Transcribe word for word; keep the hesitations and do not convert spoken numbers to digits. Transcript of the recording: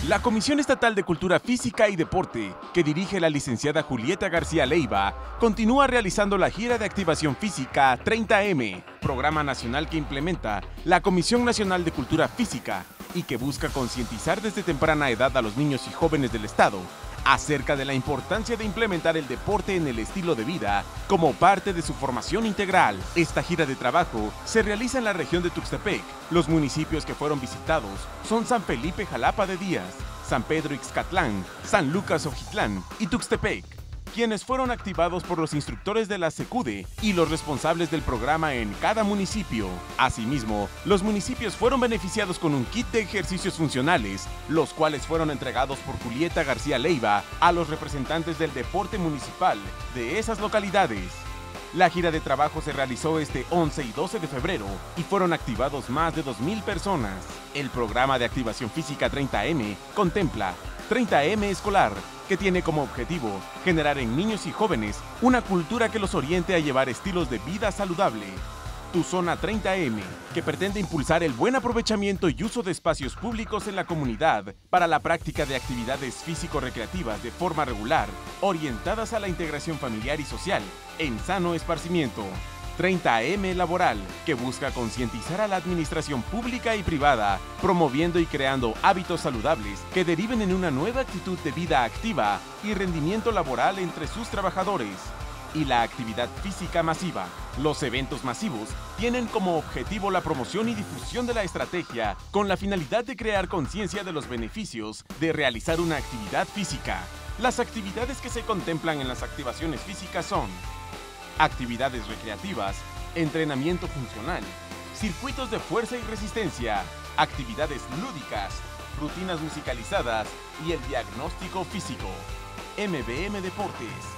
La Comisión Estatal de Cultura Física y Deporte, que dirige la licenciada Julieta García Leiva, continúa realizando la gira de activación física treinta eme, programa nacional que implementa la Comisión Nacional de Cultura Física y que busca concientizar desde temprana edad a los niños y jóvenes del Estado acerca de la importancia de implementar el deporte en el estilo de vida como parte de su formación integral. Esta gira de trabajo se realiza en la región de Tuxtepec. Los municipios que fueron visitados son San Felipe Jalapa de Díaz, San Pedro Ixcatlán, San Lucas Ojitlán y Tuxtepec, quienes fueron activados por los instructores de la SECUDE y los responsables del programa en cada municipio. Asimismo, los municipios fueron beneficiados con un kit de ejercicios funcionales, los cuales fueron entregados por Julieta García Leiva a los representantes del deporte municipal de esas localidades. La gira de trabajo se realizó este once y doce de febrero y fueron activados más de dos mil personas. El programa de activación física treinta eme contempla treinta eme escolar, que tiene como objetivo generar en niños y jóvenes una cultura que los oriente a llevar estilos de vida saludable. Tu Zona treinta eme, que pretende impulsar el buen aprovechamiento y uso de espacios públicos en la comunidad para la práctica de actividades físico-recreativas de forma regular, orientadas a la integración familiar y social en sano esparcimiento. treinta eme Laboral, que busca concientizar a la administración pública y privada, promoviendo y creando hábitos saludables que deriven en una nueva actitud de vida activa y rendimiento laboral entre sus trabajadores. Y la actividad física masiva. Los eventos masivos tienen como objetivo la promoción y difusión de la estrategia con la finalidad de crear conciencia de los beneficios de realizar una actividad física. Las actividades que se contemplan en las activaciones físicas son actividades recreativas, entrenamiento funcional, circuitos de fuerza y resistencia, actividades lúdicas, rutinas musicalizadas y el diagnóstico físico. eme be eme Deportes.